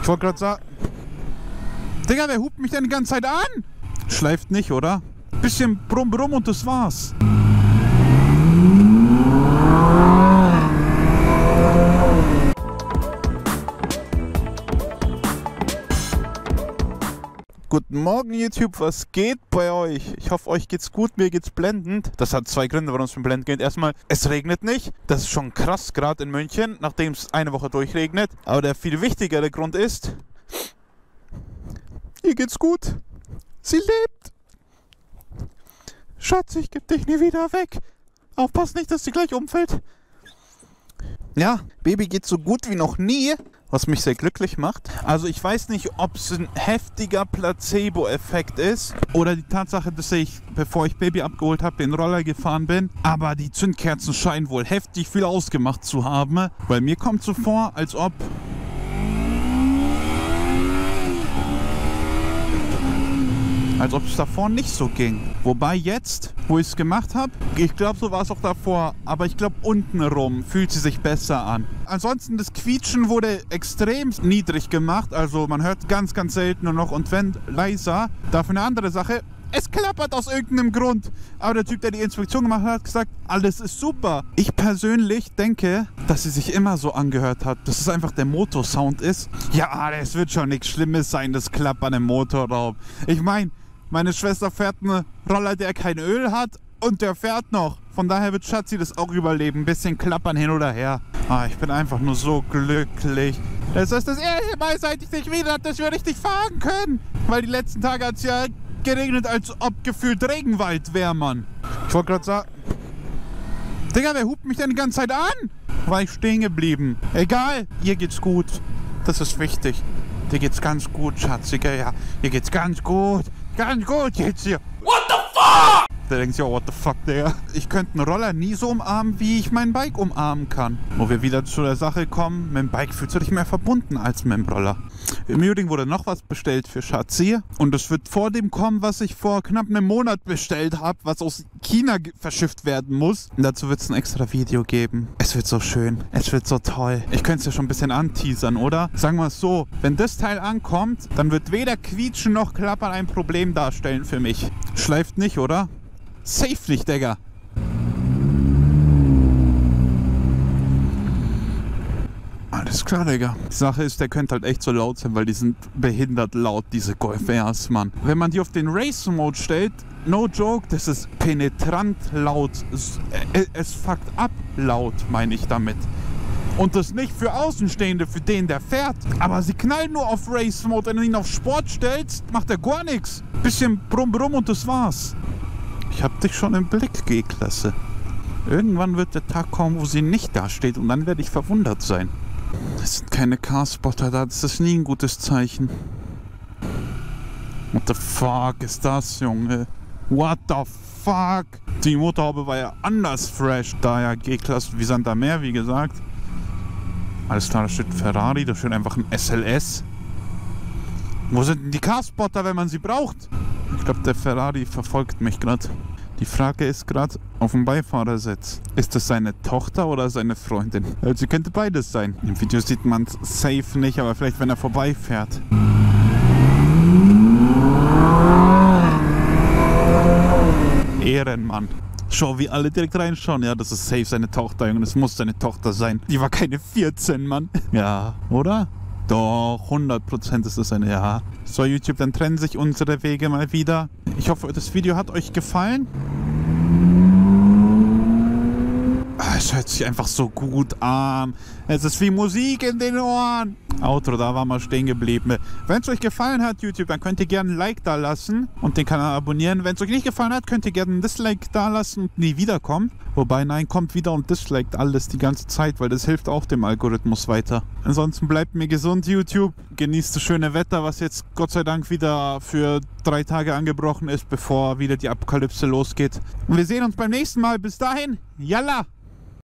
wollte gerade sagen... Digga, wer hupt mich denn die ganze Zeit an? Schleift nicht, oder? Bisschen brumm brumm und das war's. Guten Morgen YouTube, was geht bei euch? Ich hoffe, euch geht's gut, mir geht's blendend. Das hat zwei Gründe, warum es mir blendend geht. Erstmal, es regnet nicht. Das ist schon krass, gerade in München, nachdem es eine Woche durchregnet. Aber der viel wichtigere Grund ist, ihr geht's gut. Sie lebt. Schatz, ich geb dich nie wieder weg. Aufpass nicht, dass sie gleich umfällt. Ja, Baby geht so gut wie noch nie, was mich sehr glücklich macht. Also ich weiß nicht, ob es ein heftiger Placebo-Effekt ist oder die Tatsache, dass ich, bevor ich Baby abgeholt habe, den Roller gefahren bin. Aber die Zündkerzen scheinen wohl heftig viel ausgemacht zu haben. Weil mir kommt so vor, als ob... es davor nicht so ging. Wobei jetzt, wo ich es gemacht habe, ich glaube, so war es auch davor, aber ich glaube, unten rum fühlt sie sich besser an. Ansonsten, das Quietschen wurde extrem niedrig gemacht, also man hört ganz, ganz selten nur noch und wenn leiser. Dafür eine andere Sache, es klappert aus irgendeinem Grund. Aber der Typ, der die Inspektion gemacht hat, hat gesagt, alles ist super. Ich persönlich denke, dass sie sich immer so angehört hat, dass es einfach der Motorsound ist. Ja, es wird schon nichts Schlimmes sein, das Klappern im Motorraum. Ich meine, meine Schwester fährt einen Roller, der kein Öl hat und der fährt noch. Von daher wird Schatzi das auch überleben. Ein bisschen klappern hin oder her. Ich bin einfach nur so glücklich. Das ist das erste Mal, seit ich dich wieder habe, dass wir richtig fahren können. Weil die letzten Tage hat es ja geregnet, als ob gefühlt Regenwald wäre, Mann. Ich wollte gerade sagen... Digga, wer hupt mich denn die ganze Zeit an? War ich stehen geblieben. Egal, ihr geht's gut. Das ist wichtig. Dir geht's ganz gut, Schatziger. Ja, ihr geht's ganz gut. Ganz gut geht's dir. What the fuck? Der denkt sich, oh, what the fuck, Digga. Ich könnte einen Roller nie so umarmen, wie ich mein Bike umarmen kann. Wo wir wieder zu der Sache kommen, mit dem Bike fühlst du dich mehr verbunden als mit dem Roller. Im Übrigen wurde noch was bestellt für Schatzi. Und es wird vor dem kommen, was ich vor knapp einem Monat bestellt habe, was aus China verschifft werden muss. Und dazu wird es ein extra Video geben. Es wird so schön. Es wird so toll. Ich könnte es ja schon ein bisschen anteasern, oder? Sagen wir es so, wenn das Teil ankommt, dann wird weder Quietschen noch Klappern ein Problem darstellen für mich. Schleift nicht, oder? Safe nicht, Digga. Alles klar, Digga. Die Sache ist, der könnte halt echt so laut sein, weil die sind behindert laut, diese Golf Airs, Mann. Wenn man die auf den Race-Mode stellt, no joke, das ist penetrant laut. Es fuckt ab laut, meine ich damit. Und das nicht für Außenstehende, für den, der fährt. Aber sie knallen nur auf Race-Mode. Wenn du ihn auf Sport stellst, macht er gar nichts. Bisschen brumm brumm und das war's. Ich hab dich schon im Blick, G-Klasse. Irgendwann wird der Tag kommen, wo sie nicht dasteht und dann werde ich verwundert sein. Es sind keine Carspotter da, das ist nie ein gutes Zeichen. What the fuck ist das, Junge? What the fuck? Die Motorhaube war ja anders fresh. Da ja G-Klasse wie Sand am Meer, wie gesagt. Alles klar, da steht ein Ferrari, da steht einfach ein SLS. Wo sind denn die Carspotter, wenn man sie braucht? Ich glaube, der Ferrari verfolgt mich gerade. Die Frage ist gerade auf dem Beifahrersitz. Ist das seine Tochter oder seine Freundin? Sie könnte beides sein. Im Video sieht man es safe nicht, aber vielleicht, wenn er vorbeifährt. Ehrenmann. Schau, wie alle direkt reinschauen. Ja, das ist safe seine Tochter, Junge. Das muss seine Tochter sein. Die war keine 14, Mann. Ja, oder? Doch, 100% ist das eine, ja. So, YouTube, dann trennen sich unsere Wege mal wieder. Ich hoffe, das Video hat euch gefallen. Es hört sich einfach so gut an. Es ist wie Musik in den Ohren. Outro, da war mal stehen geblieben. Wenn es euch gefallen hat, YouTube, dann könnt ihr gerne ein Like da lassen und den Kanal abonnieren. Wenn es euch nicht gefallen hat, könnt ihr gerne ein Dislike da lassen und nie wiederkommen. Wobei, nein, kommt wieder und disliked alles die ganze Zeit, weil das hilft auch dem Algorithmus weiter. Ansonsten bleibt mir gesund, YouTube. Genießt das schöne Wetter, was jetzt Gott sei Dank wieder für 3 Tage angebrochen ist, bevor wieder die Apokalypse losgeht. Und wir sehen uns beim nächsten Mal. Bis dahin, yalla!